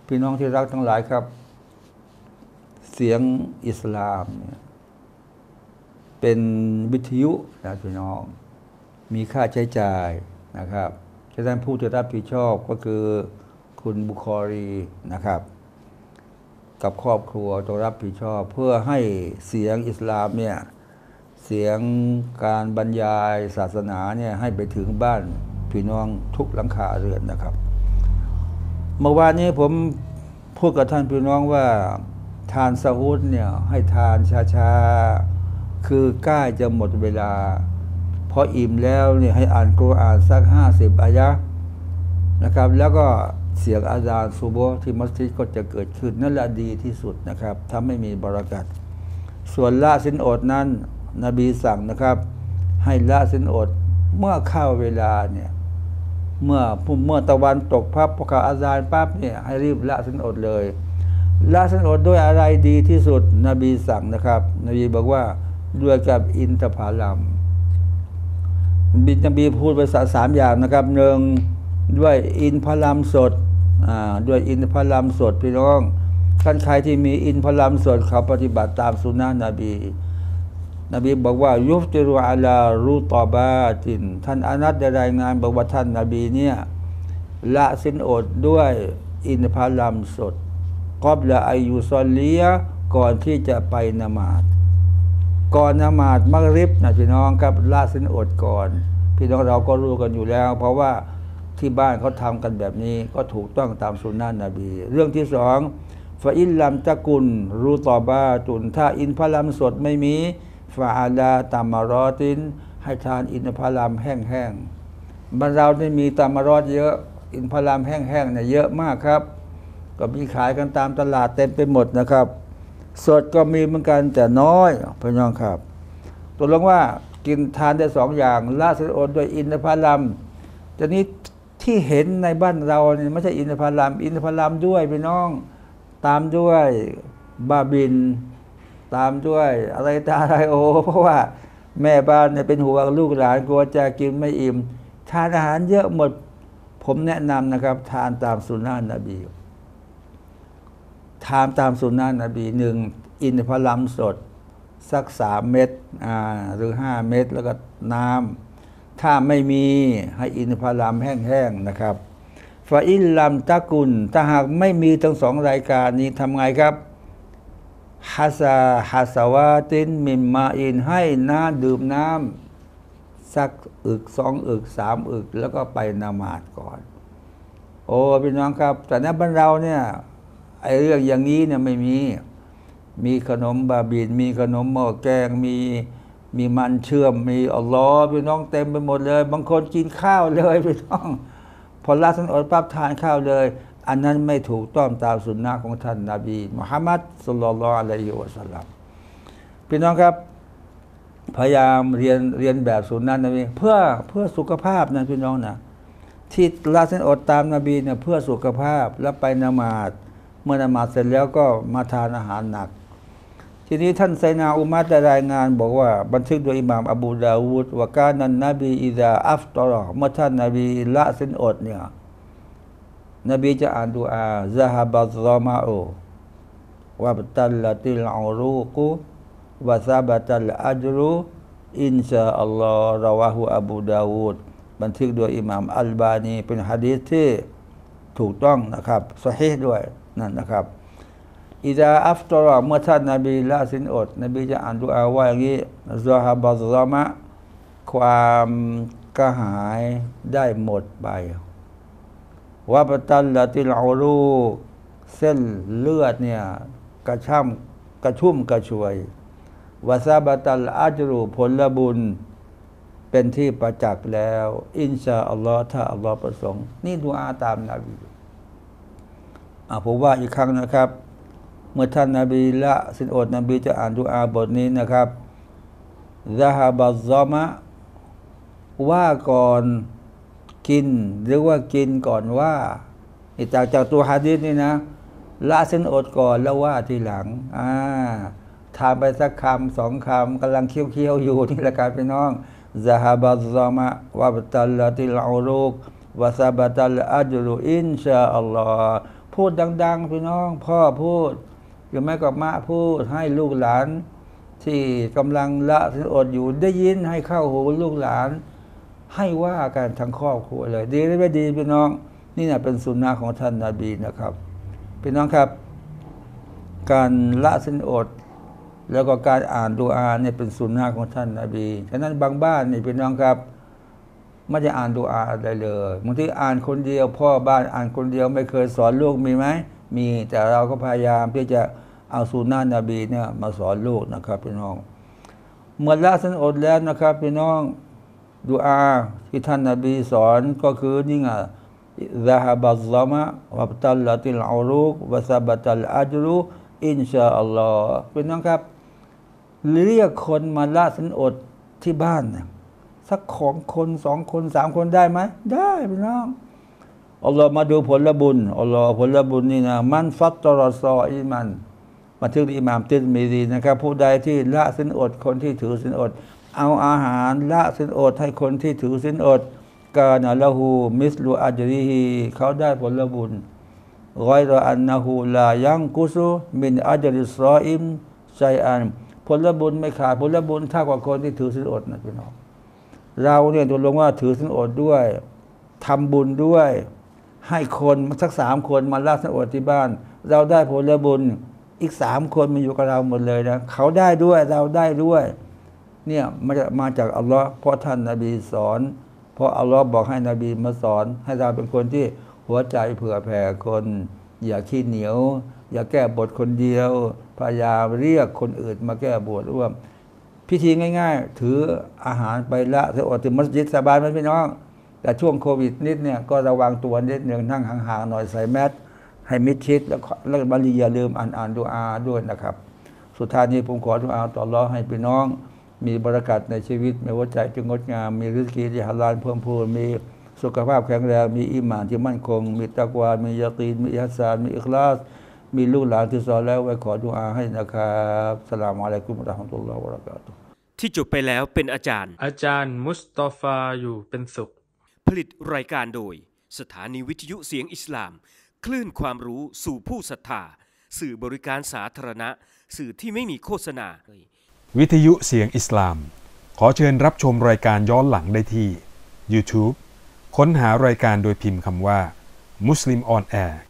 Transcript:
พี่น้องที่รักทั้งหลายครับเสียงอิสลามเนี่ยเป็นวิทยุนะพี่น้องมีค่าใช้จ่ายนะครับฉะนั้นผู้ที่รับผิดชอบก็คือคุณบุคอรีนะครับกับครอบครัวต้องรับผิดชอบเพื่อให้เสียงอิสลามเนี่ยเสียงการบรรยายศาสนาเนี่ยให้ไปถึงบ้านพี่น้องทุกหลังคาเรือนนะครับเมื่อวานนี้ผมพูดกับท่านพี่น้องว่าทานซะฮูดเนี่ยให้ทานช้าๆคือใกล้จะหมดเวลาพออิ่มแล้วเนี่ยให้อ่านกุรอานสัก50 อายะห์นะครับแล้วก็เสียงอาซานซุบฮ์ที่มัสยิดก็จะเกิดขึ้นนั่นแหละดีที่สุดนะครับถ้าไม่มีบารอกัตส่วนละสินอดนั้นนบีสั่งนะครับให้ละสินอดเมื่อเข้าเวลาเนี่ยเมื่อตะวันตกพับพอเขาอาซานปั๊บเนี่ยให้รีบละสินอดเลยละสินอดด้วยอะไรดีที่สุดนบีสั่งนะครับนบีบอกว่าด้วยกับอินทผลัมนบีพูดไป3 อย่างนะครับหนึ่งด้วยอินทผลัมสดด้วยอินทผลัมสดพี่น้องท่านใครที่มีอินทผลัมสดเขาปฏิบัติตามสุนนะนบีบอกว่ายุฟติรุอาลารูตอบาตินท่านอานัสได้รายงานบอกว่าท่านนบีเนี่ยละสินอดด้วยอินทผลัมสดกอบละอายุซอลลียก่อนที่จะไปนมาศก่อนนมาศมักริบนะพี่น้องครับละสินอดก่อนพี่น้องเราก็รู้กันอยู่แล้วเพราะว่าที่บ้านเขาทำกันแบบนี้ก็ถูกต้องตามสุนนะนบีเรื่องที่สองฟาอิลลัมตะกุลรูตอบาตุนถ้าอินทผลัมสดไม่มีฟาอาลาตามารอตินให้ทานอินทผลัมแห้งๆบ้านเราได้มีตามารอดเยอะอินทผลัมแห้งๆเนี่ยเยอะมากครับก็มีขายกันตามตลาดเต็มไปหมดนะครับสดก็มีเหมือนกันแต่น้อยพี่น้องครับตกลงว่ากินทานได้2 อย่างละสินอดด้วยอินทผลัมทีนี้ที่เห็นในบ้านเราเนี่ยไม่ใช่อินทผลัมด้วยพี่น้องตามด้วยบาบินตามด้วยอะไรโอเพราะว่าแม่บ้านเนี่ยเป็นห่วงลูกหลานกลัวจะกินไม่อิ่มทานอาหารเยอะหมดผมแนะนำนะครับทานตามสุนนะนบีทานตามสุนนะนบี1อินทผลัมสดสัก3 เม็ดหรือ5 เม็ดแล้วก็น้ำถ้าไม่มีให้อินทผลัมแห้งๆนะครับฟาอิลลัมตะกุลถ้าหากไม่มีทั้ง2 รายการนี้ทำไงครับฮัสวาตินมิมมาอินให้ดื่มน้ำสัก2 อึก 3 อึกแล้วก็ไปนมาศก่อนโอ้พี่น้องครับแต่ในบ้านเราเนี่ยไอ้เรื่องอย่างนี้เนี่ยไม่มีขนมบาบินมีขนมหม้อแกงมีมันเชื่อมมีอัลลอฮ์พี่น้องเต็มไปหมดเลยบางคนกินข้าวเลยพี่น้องพอละสินอดปั๊บทานข้าวเลยอันนั้นไม่ถูกต้องตามสุนนะของท่านนบีมุฮัมมัดศ็อลลัลลอฮุอะลัยฮิวะซัลลัมพี่น้องครับพยายามเรียนแบบสุนนะนบีเพื่อสุขภาพนะพี่น้องนะที่ละสินอดตามนบีเนี่ยเพื่อสุขภาพแล้วไปนมาศเมื่อนมาศเสร็จแล้วก็มาทานอาหารหนักทีนี้ท่านไซนาอุมัดได้รายงานบอกว่าบันทึกโดยอิหม่ามอบูดาวูดว่ากานันนบีอิซาอัฟตอรอเมื่อท่านนบีละสินอดเนี่ยนบีจะอ่านดุอาซะฮะบัซซอมาอูวะบตัลละติลอูรูกุวะซาบะตัลอัจรุอินชาอัลลอฮ์รอวะฮูอบูดาวูดบันทึกโดยอิหม่ามอัลบานีเป็นหะดีษที่ถูกต้องนะครับซอฮีฮ์ด้วยนั่นนะครับอิซาอัฟตอรอเมื่อท่านนบีละสินอดนบีจะอ่านดุอาว่าอย่างนี้ซะฮะบัซซอมะความกระหายได้หมดไปวะบตัลละติลอูรูเส้นเลือดเนี่ยกระชุ่มกระชวยวะซาบะตัลอัจรุผลบุญเป็นที่ประจักษ์แล้วอินชาอัลลอฮ์ถ้าอัลลอฮ์ประสงค์นี่ดุอาตามนบีผมว่าอีกครั้งนะครับเมื่อท่านนบีละสินอดนบีจะอ่านดุอาบทนี้นะครับซะฮะบัซซอมะว่าก่อนกินหรือว่ากินก่อนว่าจากตัวหะดีษนี่นะละสินอดก่อนแล้วว่าทีหลังทานไปสักคำ2 คำกำลังเคี้ยวอยู่นี่แหละครับพี่น้องซะฮะบัซซอมะวะบตัลละติลอูรูกวะซะบะตัลอัจรุอินชาอัลลอฮ์ผพูดดังๆพี่น้องพ่อพูดหรือแม่กับมะพูดให้ลูกหลานที่กำลังละศีลอดอยู่ได้ยินให้เข้าหูลูกหลานให้ว่ากันทั้งครอบครัวเลยดีหรือไม่ดีพี่น้องนี่นะเป็นสุนนะของท่านนบีนะครับพี่น้องครับการละศีลอดแล้วก็การอ่านดุอาเนี่ยเป็นสุนนะของท่านนบีฉะนั้นบางบ้านนี่พี่น้องครับไม่ได้อ่านดุอาอะไรเลยบางทีอ่านคนเดียวพ่อบ้านอ่านคนเดียวไม่เคยสอนลูกมีไหมมีแต่เราก็พยายามที่จะเอาสุนนะนบีเนี่ยมาสอนลูกนะครับพี่น้องเมื่อละศีลอดแล้วนะครับพี่น้องดุอาที่ท่านนบีสอนก็คือนี่ไงซะฮะบัซซามะวับตัลละติลอุรุกวะซะบะตัลอัจรุอินชาอัลลอฮ์พี่น้องครับเรียกคนมาละศีลอดที่บ้านสักของคน2 คน3 คนได้ไหมได้พี่น้องอัลลอฮ์มาดูผลบุญอัลลอฮ์ผลบุญนี่นะมันฟัตตรอซออิมันบันทึกอิหม่ามติรมิซีนะครับผู้ใดที่ละศีลอดคนที่ถือศีลอดเอาอาหารละศีลอดให้คนที่ถือศีลอดกานะละหูมิสลูอัจริฮีเขาได้ผลบุญกอยรออันนะฮูลายังกุซุมินอัจริซออิมไซอันผลบุญไม่ขาดผลบุญเท่ากับคนที่ถือศีลอดนะพี่น้องเราเนี่ยตกลงว่าถือศีลอดด้วยทำบุญด้วยให้คนสัก3 คนมาละศีลอดที่บ้านเราได้ผลบุญอีก3 คนมาอยู่กับเราหมดเลยนะเขาได้ด้วยเราได้ด้วยเนี่ยมาจากอัลลอฮ์เพราะท่านนบีสอนเพราะอัลลอฮ์บอกให้นบีมาสอนให้เราเป็นคนที่หัวใจเผื่อแผ่คนอย่าขี้เหนียวอย่าแก้บทคนเดียวพยายามเรียกคนอื่นมาแก้บทร่วมพิธีง่ายๆถืออาหารไปละศีลอดถึงมัสยิดสบายไหมพี่น้องแต่ช่วงโควิดนิดเนี่ยก็ระวังตัวนิดหนึ่งนั่งห่างๆหน่อยใส่แมสให้มิดชิดแล้วบาลีอย่าลืมอ่านดุอาด้วยนะครับสุดท้ายนี้ผมขอดุอาต่ออัลเลาะห์ให้พี่น้องมีบารกัตในชีวิตมีหัวใจที่งดงามมีริสกีที่ฮาลาลเพิ่มพูนมีสุขภาพแข็งแรงมีอีหม่านที่มั่นคงมีตักวามียะกีนมีอิหซานมีอิคลาสมีลูกหลานที่สอนแล้วไว้ขอดุอาให้นะครับอัสสลามุอะลัยกุมวะเราะห์มะตุลลอฮ์วะบะเราะกาตุฮ์ที่จบไปแล้วเป็นอาจารย์มุสตอฟาอยู่เป็นสุขผลิตรายการโดยสถานีวิทยุเสียงอิสลามคลื่นความรู้สู่ผู้ศรัทธาสื่อบริการสาธารณะสื่อที่ไม่มีโฆษณาวิทยุเสียงอิสลามขอเชิญรับชมรายการย้อนหลังได้ที่ YouTube ค้นหารายการโดยพิมพ์คำว่า Muslim on Air